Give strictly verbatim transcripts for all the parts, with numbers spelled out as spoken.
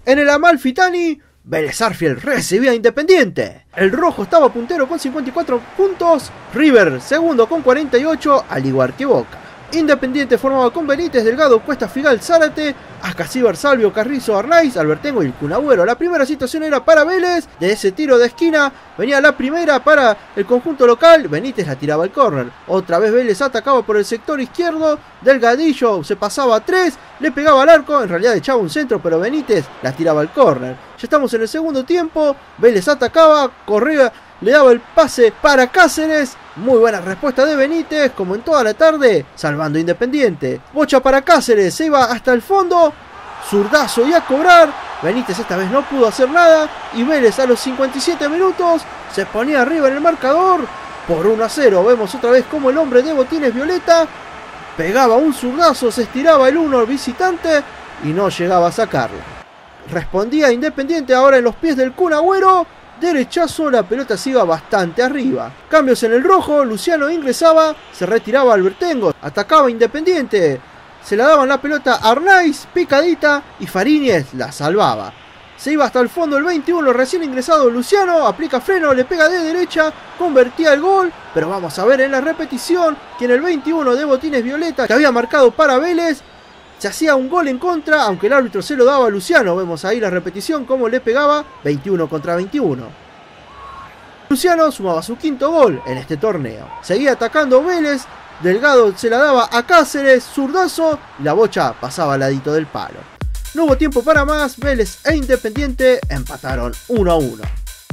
En el Amalfitani, Vélez Sarsfield recibía a Independiente. El rojo estaba puntero con cincuenta y cuatro puntos, River segundo con cuarenta y ocho, al igual que Boca. Independiente formaba con Benítez, Delgado, Cuesta, Figal, Zárate, Ascasíbar, Salvio, Carrizo, Arnaiz, Albertengo y el Kun Agüero. La primera situación era para Vélez, de ese tiro de esquina venía la primera para el conjunto local, Benítez la tiraba al córner. Otra vez Vélez atacaba por el sector izquierdo, Delgadillo se pasaba a tres, le pegaba al arco, en realidad echaba un centro, pero Benítez la tiraba al córner. Ya estamos en el segundo tiempo, Vélez atacaba, Correa le daba el pase para Cáceres. Muy buena respuesta de Benítez, como en toda la tarde, salvando Independiente. Bocha para Cáceres, se iba hasta el fondo, zurdazo y a cobrar. Benítez esta vez no pudo hacer nada y Vélez a los cincuenta y siete minutos se ponía arriba en el marcador por uno a cero. Vemos otra vez como el hombre de botines violeta pegaba un zurdazo, se estiraba el uno visitante y no llegaba a sacarlo. Respondía Independiente ahora en los pies del Kun Agüero. Derechazo, la pelota se iba bastante arriba. Cambios en el rojo, Luciano ingresaba, se retiraba Albertengo, atacaba Independiente, se la daban la pelota a Arnaiz, picadita, y Fariñez la salvaba. Se iba hasta el fondo el veintiuno, recién ingresado Luciano, aplica freno, le pega de derecha, convertía el gol, pero vamos a ver en la repetición que en el veintiuno de botines violeta, que había marcado para Vélez, se hacía un gol en contra, aunque el árbitro se lo daba a Luciano. Vemos ahí la repetición, cómo le pegaba, veintiuno contra veintiuno. Luciano sumaba su quinto gol en este torneo. Seguía atacando Vélez, Delgado se la daba a Cáceres, zurdazo, y la bocha pasaba al ladito del palo. No hubo tiempo para más, Vélez e Independiente empataron uno a uno.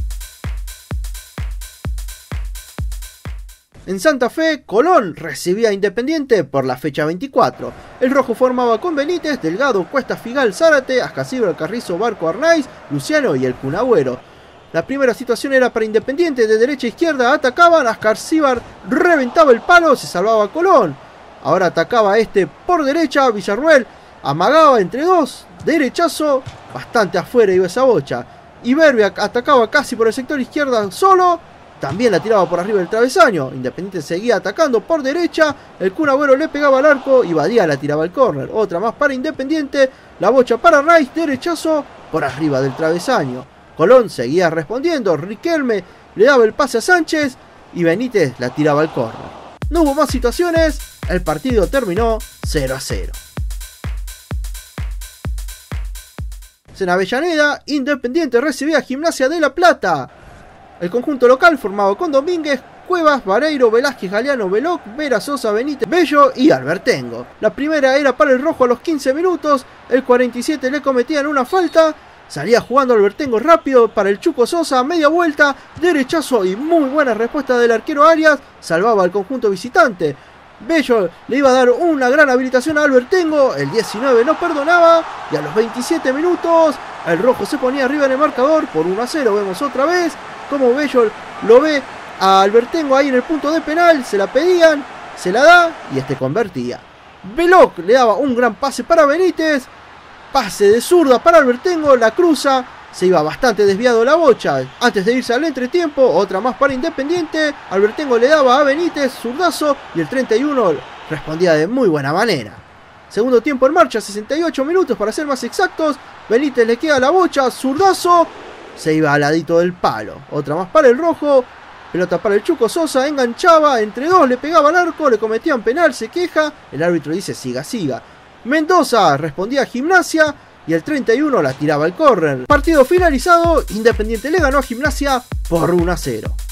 En Santa Fe, Colón recibía a Independiente por la fecha veinticuatro. El rojo formaba con Benítez, Delgado, Cuesta, Figal, Zárate, Ascasíbar, Carrizo, Barco, Arnaiz, Luciano y el Kun Agüero. La primera situación era para Independiente, de derecha a izquierda atacaban, Ascasíbar reventaba el palo, se salvaba a Colón. Ahora atacaba este por derecha, Villarruel amagaba entre dos, derechazo, bastante afuera iba esa bocha. Iberbia atacaba casi por el sector izquierda solo, también la tiraba por arriba del travesaño. Independiente seguía atacando por derecha, el Kun Agüero le pegaba al arco y Badía la tiraba al córner. Otra más para Independiente, la bocha para Arnaiz, derechazo por arriba del travesaño. Colón seguía respondiendo, Riquelme le daba el pase a Sánchez y Benítez la tiraba al córner. No hubo más situaciones, el partido terminó cero a cero. En Avellaneda, Independiente recibía a Gimnasia de La Plata. El conjunto local formado con Domínguez, Cuevas, Vareiro, Velázquez, Galeano, Veloc, Vera, Sosa, Benítez, Bello y Albertengo. La primera era para el rojo a los quince minutos, el cuarenta y siete le cometían una falta, salía jugando Albertengo rápido para el Chuco Sosa, media vuelta, derechazo y muy buena respuesta del arquero Arias, salvaba al conjunto visitante. Bello le iba a dar una gran habilitación a Albertengo, el diecinueve no perdonaba y a los veintisiete minutos el rojo se ponía arriba en el marcador por uno a cero. Vemos otra vez como Bello lo ve a Albertengo ahí en el punto de penal, se la pedían, se la da y este convertía. Veloc le daba un gran pase para Benítez, pase de zurda para Albertengo, la cruza, se iba bastante desviado la bocha. Antes de irse al entretiempo, otra más para Independiente, Albertengo le daba a Benítez, zurdazo, y el treinta y uno respondía de muy buena manera. Segundo tiempo en marcha, sesenta y ocho minutos para ser más exactos, Benítez le queda la bocha, zurdazo, se iba al ladito del palo. Otra más para el rojo, pelota para el Chuco Sosa, enganchaba, entre dos le pegaba al arco, le cometían penal, se queja, el árbitro dice siga, siga. Mendoza respondía a Gimnasia y el treinta y uno la tiraba al córner. Partido finalizado, Independiente le ganó a Gimnasia por uno a cero.